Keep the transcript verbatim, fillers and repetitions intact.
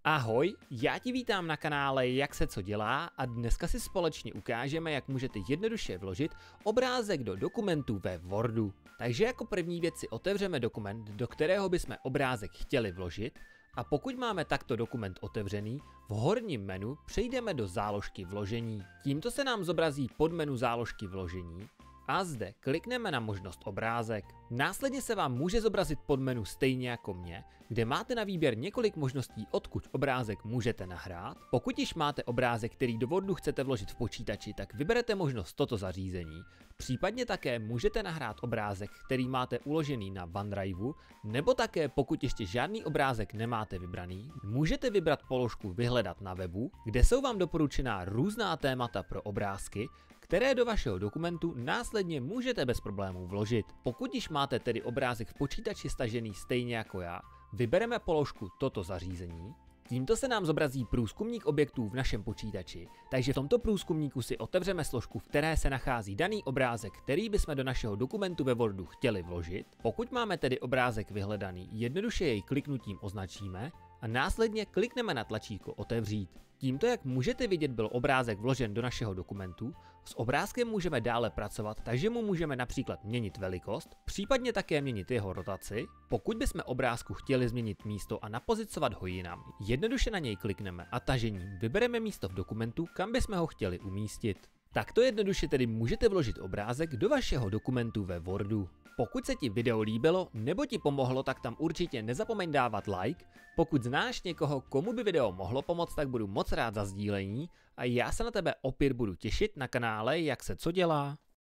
Ahoj, já ti vítám na kanále Jak se co dělá a dneska si společně ukážeme, jak můžete jednoduše vložit obrázek do dokumentu ve Wordu. Takže jako první věc si otevřeme dokument, do kterého bychom obrázek chtěli vložit, a pokud máme takto dokument otevřený, v horním menu přejdeme do záložky vložení. Tímto se nám zobrazí podmenu záložky vložení a zde klikneme na možnost obrázek. Následně se vám může zobrazit podmenu stejně jako mě, kde máte na výběr několik možností, odkud obrázek můžete nahrát. Pokud již máte obrázek, který do Wordu chcete vložit v počítači, tak vyberete možnost toto zařízení. Případně také můžete nahrát obrázek, který máte uložený na OneDriveu, nebo také pokud ještě žádný obrázek nemáte vybraný, můžete vybrat položku Vyhledat na webu, kde jsou vám doporučená různá témata pro obrázky, které do vašeho dokumentu následně můžete bez problémů vložit. Pokud již máte tedy obrázek v počítači stažený stejně jako já, vybereme položku Toto zařízení. Tímto se nám zobrazí průzkumník objektů v našem počítači, takže v tomto průzkumníku si otevřeme složku, v které se nachází daný obrázek, který bychom do našeho dokumentu ve Wordu chtěli vložit. Pokud máme tedy obrázek vyhledaný, jednoduše jej kliknutím označíme a následně klikneme na tlačítko Otevřít. Tímto, jak můžete vidět, byl obrázek vložen do našeho dokumentu. S obrázkem můžeme dále pracovat, takže mu můžeme například měnit velikost, případně také měnit jeho rotaci. Pokud bychom obrázku chtěli změnit místo a napozicovat ho jinam, jednoduše na něj klikneme a tažením vybereme místo v dokumentu, kam bychom ho chtěli umístit. Takto jednoduše tedy můžete vložit obrázek do vašeho dokumentu ve Wordu. Pokud se ti video líbilo nebo ti pomohlo, tak tam určitě nezapomeň dávat like. Pokud znáš někoho, komu by video mohlo pomoct, tak budu moc rád za sdílení a já se na tebe opět budu těšit na kanále Jak se co dělá.